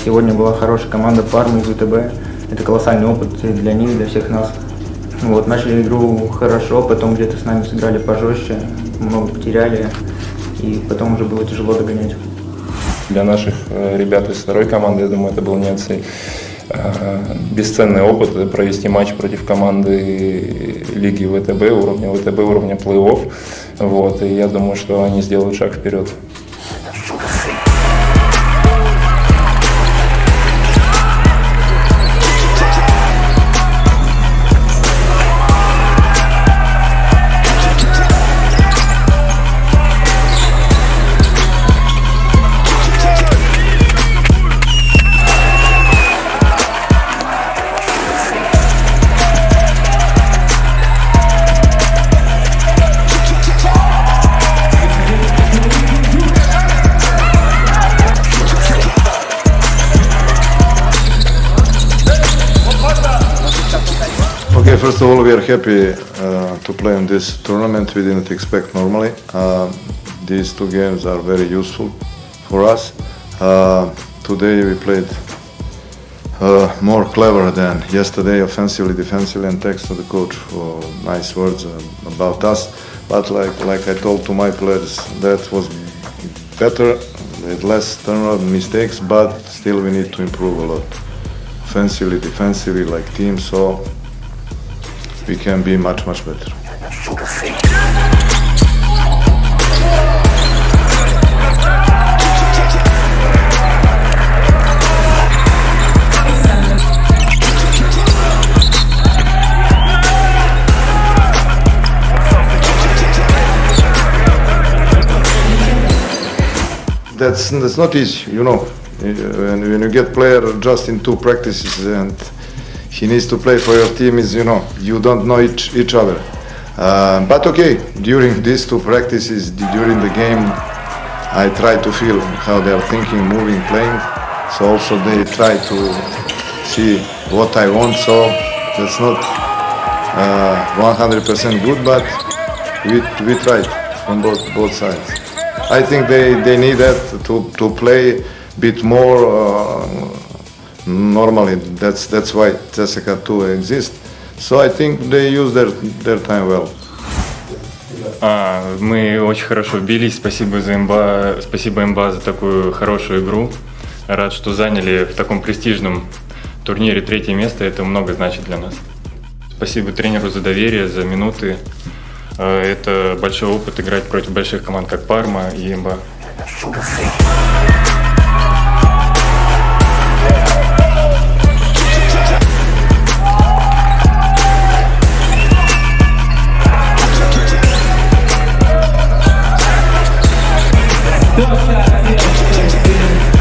сегодня была хорошая команда Парма из ВТБ. Это колоссальный опыт для них, для всех нас. Вот, начали игру хорошо, потом где-то с нами сыграли пожестче, много потеряли, и потом уже было тяжело догонять. Для наших ребят из второй команды, я думаю, это был бесценный опыт провести матч против команды лиги ВТБ, уровня плей-офф. Вот, и я думаю, что они сделают шаг вперед. Okay, first of all, we are happy to play in this tournament. We didn't expect normally. These two games are very useful for us. Today we played more clever than yesterday, offensively, defensively, and thanks to the coach for nice words about us. But like I told to my players, that was better, with less turnover mistakes, but still we need to improve a lot. Offensively, defensively, like team, so we can be much better. That's not easy, you know. When you get player just in 2 practices and he needs to play for your team, is, you know, you don't know each other. But okay, during these 2 practices, during the game, I try to feel how they are thinking, moving, playing. So also they try to see what I want. So that's not 100% good, but we tried from both sides. I think they need that to play a bit more normally. That's why CSKA 2 exists. So I think they use their time well. Мы очень хорошо бились. Спасибо МБА за такую хорошую игру. Рад, что заняли в таком престижном турнире 3-е место. Это много значит для нас. Спасибо тренеру за доверие, за минуты. Это большой опыт играть против больших команд, как Парма и МБА. Don't